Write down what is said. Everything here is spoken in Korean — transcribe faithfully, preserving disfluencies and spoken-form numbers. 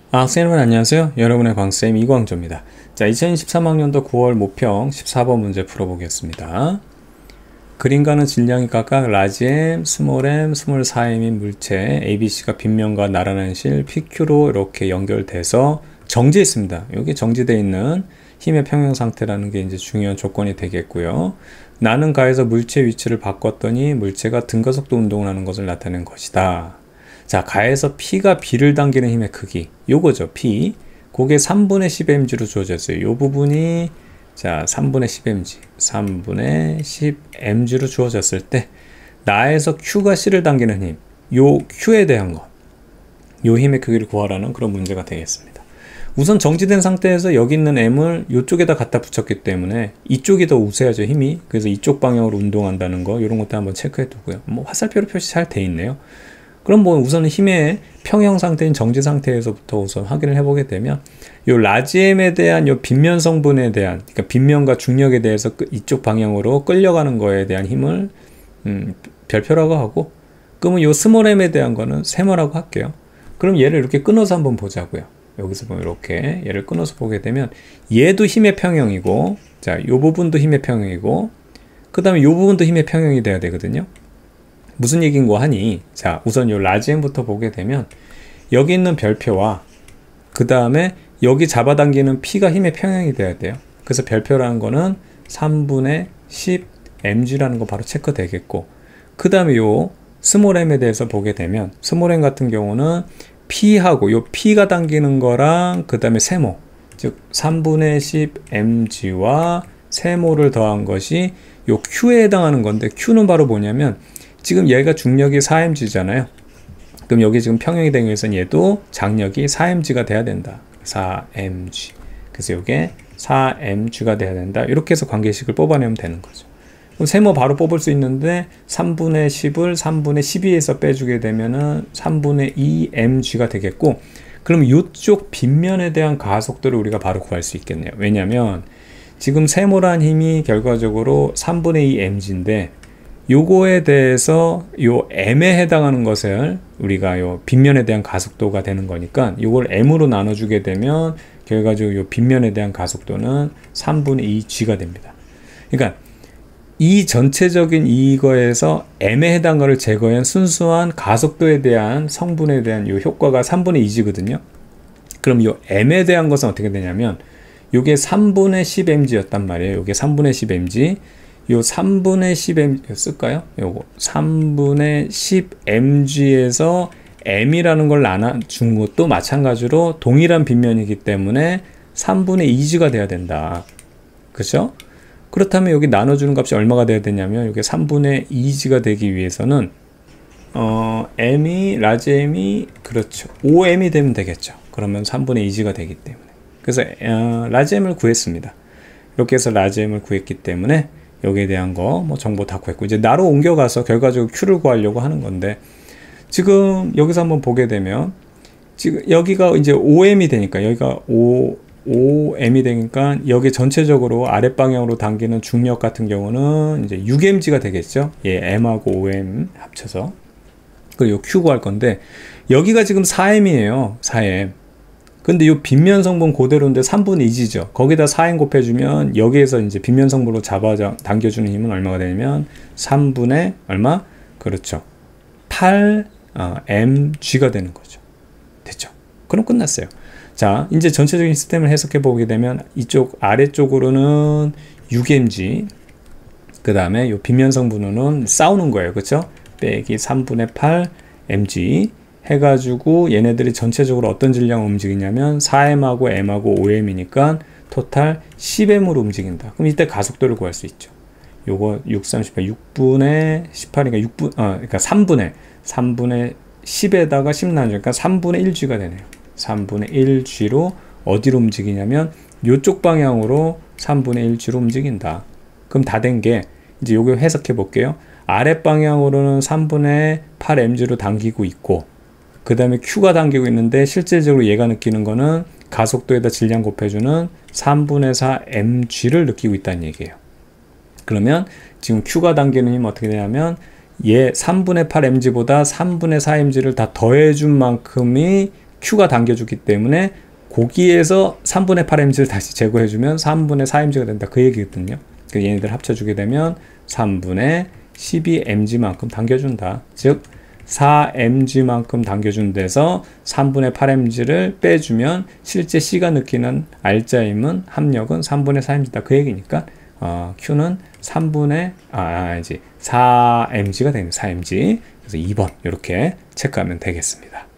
아, 학생 여러분 안녕하세요. 여러분의 광쌤 이광조입니다. 자, 이천이십삼 학년도 구월 모평 십사 번 문제 풀어보겠습니다. 그림과는 질량이 각각 라지 M, 스몰 m, 스몰 사 m인 물체 에이비씨가 빗면과 나란한 실 피큐로 이렇게 연결돼서 정지해 있습니다. 여기 정지되어 있는 힘의 평형 상태라는 게 이제 중요한 조건이 되겠고요. 나는 가에서 물체 위치를 바꿨더니 물체가 등가속도 운동을 하는 것을 나타낸 것이다. 자, 가에서 P가 B를 당기는 힘의 크기, 요거죠, P. 그게 삼분의 십 엠지로 주어졌어요. 요 부분이, 자, 삼분의 십 엠지, 삼분의 십 엠지로 주어졌을 때, 나에서 Q가 C를 당기는 힘, 요 Q에 대한 것, 요 힘의 크기를 구하라는 그런 문제가 되겠습니다. 우선 정지된 상태에서 여기 있는 M을 이쪽에다 갖다 붙였기 때문에 이쪽이 더 우세하죠, 힘이. 그래서 이쪽 방향으로 운동한다는 거, 이런 것도 한번 체크해 두고요. 뭐 화살표로 표시 잘 돼 있네요. 그럼 뭐 우선 힘의 평형 상태인 정지 상태에서부터 우선 확인을 해보게 되면 요 라지 M에 대한 요 빗면 성분에 대한, 그러니까 빗면과 중력에 대해서 이쪽 방향으로 끌려가는 거에 대한 힘을 음, 별표라고 하고, 그러면 요 스몰 M에 대한 거는 세모라고 할게요. 그럼 얘를 이렇게 끊어서 한번 보자고요. 여기서 보면 이렇게 얘를 끊어서 보게 되면 얘도 힘의 평형이고, 자, 요 부분도 힘의 평형이고, 그 다음에 요 부분도 힘의 평형이 돼야 되거든요. 무슨 얘기인고 하니, 자, 우선 요 라지 M부터 보게 되면 여기 있는 별표와 그 다음에 여기 잡아당기는 P가 힘의 평형이 돼야 돼요. 그래서 별표라는 거는 삼분의 십 엠지라는 거 바로 체크 되겠고, 그 다음에 요 스몰 m에 대해서 보게 되면 스몰 m 같은 경우는 P하고 요 P가 당기는 거랑 그 다음에 세모, 즉 삼분의 십 엠지와 세모를 더한 것이 요 Q에 해당하는 건데, Q는 바로 뭐냐면 지금 얘가 중력이 사 엠지잖아요. 그럼 여기 지금 평형이 되기 위해서는 얘도 장력이 사 엠지가 돼야 된다. 사 엠지. 그래서 이게 사 엠지가 돼야 된다. 이렇게 해서 관계식을 뽑아내면 되는 거죠. 그럼 세모 바로 뽑을 수 있는데 삼분의 십을 삼분의 십이에서 빼주게 되면은 삼분의 이 엠지가 되겠고, 그럼 이쪽 빗면에 대한 가속도를 우리가 바로 구할 수 있겠네요. 왜냐면 지금 세모란 힘이 결과적으로 삼분의 이 엠지인데 요거에 대해서 요 M에 해당하는 것을 우리가 요 빗면에 대한 가속도가 되는 거니까 요걸 M으로 나눠주게 되면 결과적으로 요 빗면에 대한 가속도는 삼분의 이 지가 됩니다. 그러니까 이 전체적인 이거에서 M에 해당하는 것을 제거한 순수한 가속도에 대한 성분에 대한 요 효과가 삼분의 이 지거든요. 그럼 요 M에 대한 것은 어떻게 되냐면 요게 삼분의 십 엠지였단 말이에요. 요게 삼분의 십 엠지. 요 삼분의 십 엠지 쓸까요? 요거 삼분의 십 엠지에서 M이라는 걸 나눠준 것도 마찬가지로 동일한 빗면이기 때문에 삼분의 이 지가 돼야 된다. 그렇죠? 그렇다면 여기 나눠주는 값이 얼마가 돼야 되냐면 이게 삼분의 이 지가 되기 위해서는 어, M이 라지 M이 그렇죠. 오 엠이 되면 되겠죠. 그러면 삼분의 이 지가 되기 때문에. 그래서 어, 라지 M을 구했습니다. 이렇게 해서 라지 M을 구했기 때문에 여기에 대한 거 뭐 정보 다 구했고, 이제 나로 옮겨가서 결과적으로 Q를 구하려고 하는 건데, 지금 여기서 한번 보게 되면 지금 여기가 이제 오 엠이 되니까 여기가 오 엠이 되니까 여기 전체적으로 아랫방향으로 당기는 중력 같은 경우는 이제 육 엠지가 되겠죠. 예, M하고 오 엠 합쳐서. 그리고 Q 구할 건데 여기가 지금 사 엠이에요. 사 엠. 근데 이 빗면 성분 그대로인데 삼분의 이 지죠. 거기다 사 엠 곱해주면 여기에서 이제 빗면 성분으로 잡아 당겨주는 힘은 얼마가 되냐면 삼분의 얼마? 그렇죠. 팔 엠지가 되는 거죠. 됐죠? 그럼 끝났어요. 자, 이제 전체적인 시스템을 해석해 보게 되면 이쪽 아래쪽으로는 육 엠지, 그 다음에 이 빗면 성분으로는 싸우는 거예요. 그렇죠? 빼기 삼분의 팔 엠지 해가지고 얘네들이 전체적으로 어떤 질량을 움직이냐면 사 엠하고 M하고 오 엠이니까 토탈 십 엠으로 움직인다. 그럼 이때 가속도를 구할 수 있죠. 요거 육, 삼, 십팔, 육분의 십팔이니까 육 분, 어, 그러니까 삼분의 삼분의 십에다가 십 나누니까 삼분의 일 지가 되네요. 삼분의 일 지로 어디로 움직이냐면 요쪽 방향으로 삼분의 일 지로 움직인다. 그럼 다 된 게 이제 요거 해석해 볼게요. 아랫 방향으로는 삼분의 팔 엠지로 당기고 있고, 그 다음에 Q가 당기고 있는데 실질적으로 얘가 느끼는 거는 가속도에다 질량 곱해주는 삼분의 사 엠지를 느끼고 있다는 얘기예요. 그러면 지금 Q가 당기는 힘은 어떻게 되냐면 얘 삼분의 팔 엠지보다 삼분의 사 엠지를 다 더해준 만큼이 Q가 당겨주기 때문에 거기에서 삼분의 팔 엠지를 다시 제거해주면 삼분의 사 엠지가 된다. 그 얘기거든요. 그 얘네들 합쳐주게 되면 삼분의 십이 엠지만큼 당겨준다. 즉 사 엠지만큼 당겨준 데서 삼분의 팔 엠지를 빼주면 실제 C가 느끼는 알짜임은 합력은 삼분의 사 엠지다. 그 얘기니까 어, Q는 삼분의 아 이제 사 엠지가 되는 사 엠지. 그래서 이 번 이렇게 체크하면 되겠습니다.